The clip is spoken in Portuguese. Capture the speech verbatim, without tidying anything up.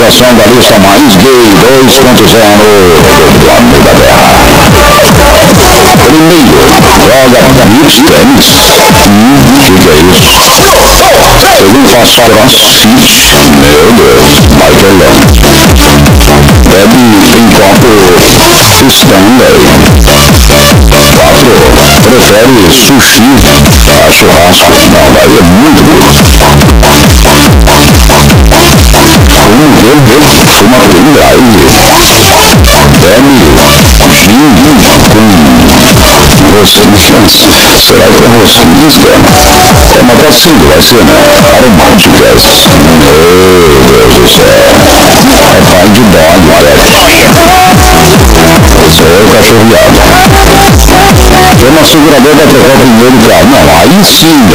atualização da lista mais gay dois ponto zero do planeta Terra. Primeiro, joga beach tênis. Hum, que que é isso? Segundo, faz crossfit. Meu Deus, Michaelão. Bebe em copo Stanley. Quatro, prefere sushi a churrasco. Não, daí é muito gosto. Um dele, uma pendrive. Bebe gin com rosquinhas. Será que é rosquinhas, cara? É, mas tá sim, vai ser, né? Aromáticas. Meu Deus do céu. É pai de dog, moleque. Esse é o cachorro viado. Tem uma seguradora da trocar o primeiro carro. Não, aí sim,